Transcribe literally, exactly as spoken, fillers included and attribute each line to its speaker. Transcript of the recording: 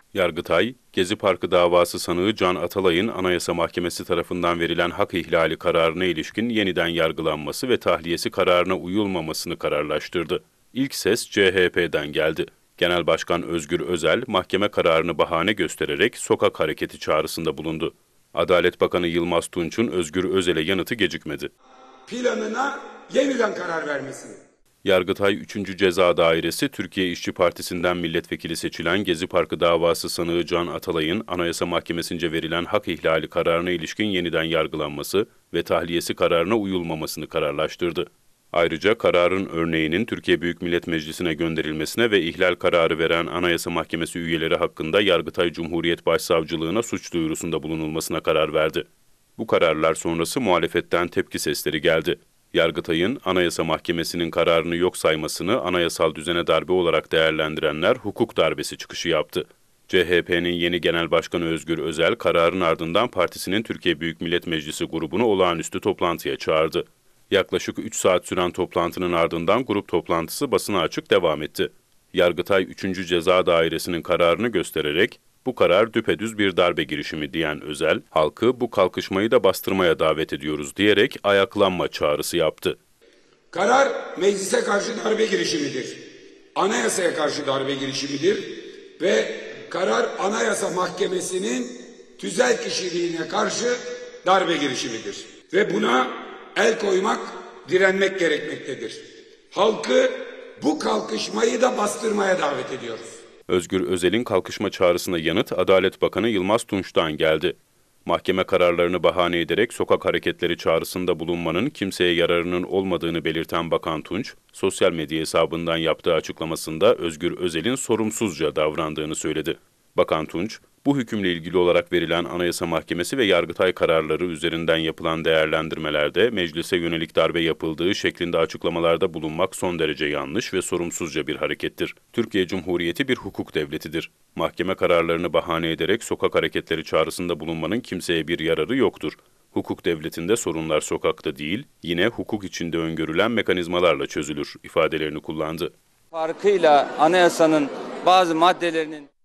Speaker 1: Yargıtay, Gezi Parkı davası sanığı Can Atalay'ın Anayasa Mahkemesi tarafından verilen hak ihlali kararına ilişkin yeniden yargılanması ve tahliyesi kararına uyulmamasını kararlaştırdı. İlk ses C H P'den geldi. Genel Başkan Özgür Özel, mahkeme kararını bahane göstererek sokak hareketi çağrısında bulundu. Adalet Bakanı Yılmaz Tunç'un Özgür Özel'e yanıtı gecikmedi.
Speaker 2: Planına yeniden karar vermesini.
Speaker 1: Yargıtay üçüncü Ceza Dairesi, Türkiye İşçi Partisi'nden milletvekili seçilen Gezi Parkı davası sanığı Can Atalay'ın Anayasa Mahkemesi'nce verilen hak ihlali kararına ilişkin yeniden yargılanması ve tahliyesi kararına uyulmamasını kararlaştırdı. Ayrıca kararın örneğinin Türkiye Büyük Millet Meclisi'ne gönderilmesine ve ihlal kararı veren Anayasa Mahkemesi üyeleri hakkında Yargıtay Cumhuriyet Başsavcılığına suç duyurusunda bulunulmasına karar verdi. Bu kararlar sonrası muhalefetten tepki sesleri geldi. Yargıtay'ın Anayasa Mahkemesi'nin kararını yok saymasını anayasal düzene darbe olarak değerlendirenler hukuk darbesi çıkışı yaptı. C H P'nin yeni Genel Başkanı Özgür Özel, kararın ardından partisinin Türkiye Büyük Millet Meclisi grubunu olağanüstü toplantıya çağırdı. Yaklaşık üç saat süren toplantının ardından grup toplantısı basına açık devam etti. Yargıtay üçüncü Ceza Dairesi'nin kararını göstererek, bu karar düpedüz bir darbe girişimi diyen Özel, halkı bu kalkışmayı da bastırmaya davet ediyoruz diyerek ayaklanma çağrısı yaptı.
Speaker 2: Karar meclise karşı darbe girişimidir. Anayasaya karşı darbe girişimidir ve karar Anayasa Mahkemesi'nin tüzel kişiliğine karşı darbe girişimidir. Ve buna el koymak, direnmek gerekmektedir. Halkı bu kalkışmayı da bastırmaya davet ediyoruz.
Speaker 1: Özgür Özel'in kalkışma çağrısına yanıt Adalet Bakanı Yılmaz Tunç'tan geldi. Mahkeme kararlarını bahane ederek sokak hareketleri çağrısında bulunmanın kimseye yararının olmadığını belirten Bakan Tunç, sosyal medya hesabından yaptığı açıklamasında Özgür Özel'in sorumsuzca davrandığını söyledi. Bakan Tunç, bu hükümle ilgili olarak verilen Anayasa Mahkemesi ve Yargıtay kararları üzerinden yapılan değerlendirmelerde meclise yönelik darbe yapıldığı şeklinde açıklamalarda bulunmak son derece yanlış ve sorumsuzca bir harekettir. Türkiye Cumhuriyeti bir hukuk devletidir. Mahkeme kararlarını bahane ederek sokak hareketleri çağrısında bulunmanın kimseye bir yararı yoktur. Hukuk devletinde sorunlar sokakta değil, yine hukuk içinde öngörülen mekanizmalarla çözülür ifadelerini kullandı.
Speaker 3: Farkıyla anayasanın bazı maddelerinin